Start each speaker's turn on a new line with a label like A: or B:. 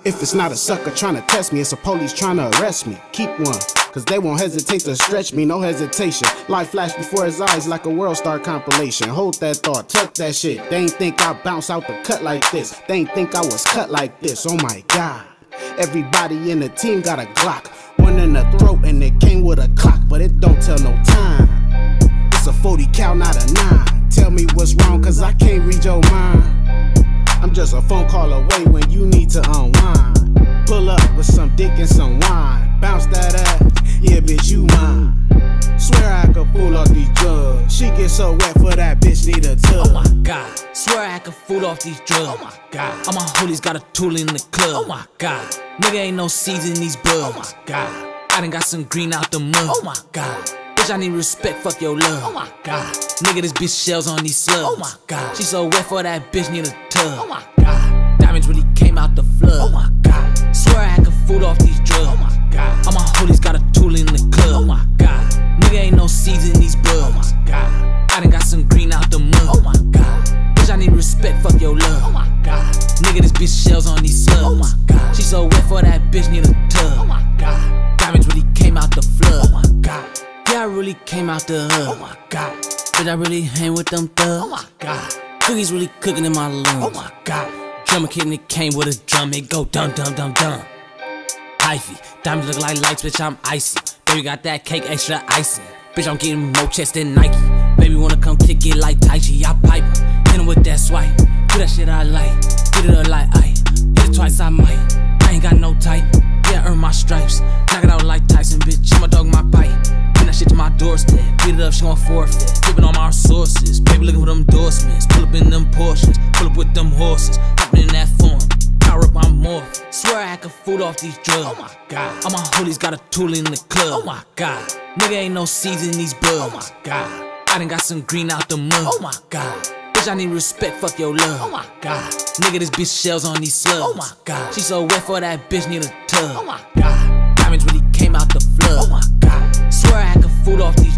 A: If it's not a sucker tryna test me, it's a police tryna arrest me. Keep one, cause they won't hesitate to stretch me, no hesitation. Life flashed before his eyes like a World Star compilation. Hold that thought, tuck that shit. They ain't think I bounce out the cut like this. They ain't think I was cut like this. Oh my God. Everybody in the team got a Glock. One in the throat and it came with a clock, but it don't tell no time. It's a 40 cal, not a 9. Tell me what's wrong, cause I can't read your mind. I'm just a phone call away when you need to unwind. Pull up with some dick and some wine. Bounce that ass, yeah bitch you mine. Swear I could fool off these drugs. She get so wet for that bitch need a tub.
B: Oh my God, swear I could fool off these drugs. Oh my God, all my hoodies got a tool in the club. Oh my God, nigga ain't no seeds in these bugs. Oh my God, I done got some green out the mud. Oh my God, bitch I need respect, fuck your love. Oh my God, nigga this bitch shells on these slugs. Oh my God, she so wet for that bitch need a tub. Oh my God, diamonds really came out the flood. Oh my God, swear I could fool off these drugs. Oh my God, all my hoodies got a tool in the club. Oh my God, nigga ain't no seeds in these bugs. Oh my God, I done got some green out the mud. Oh my God, bitch I need respect, fuck your love. Oh my God, nigga this bitch shells on these slugs. Oh my God, she so wet for that bitch need a tub. Oh my God, diamonds really came out the flood. Oh my God, yeah I really came out the hood. Oh my God, bitch I really hang with them thugs. Oh my God, cookies really cooking in my lungs. Oh my God, drummer kid and it came with a drum. It go dum dum dum dum. Hyphy, diamonds look like lights, bitch I'm icy. Baby got that cake extra icing. Bitch I'm getting more chest than Nike. Baby wanna come kick it like Tai Chi. I pipe her, hit him with that swipe. Do that shit I like, get it up like I hit it twice I might. I ain't got no type, yeah I earn my stripes. Knock it out like Tyson, bitch, I'm a dog my bite. Bring that shit to my doorstep, beat it up, she gon' forfeit. Flipping all my resources, baby looking for them endorsements. Pull up in them Porsches, pull up with them horses. Hopping in that form, power up I'm more. Swear I could fool off these drugs. Oh my God, all my hoodies got a tool in the club. Oh my God, nigga ain't no seeds in these bugs. Oh my God, I done got some green out the mud. Oh my God, bitch I need respect, fuck your love. Oh my God, nigga this bitch shells on these slugs. Oh my God, she so wet for that bitch need a tub. Oh my God, diamonds really came out the flood. Oh my God, swear I could fool off these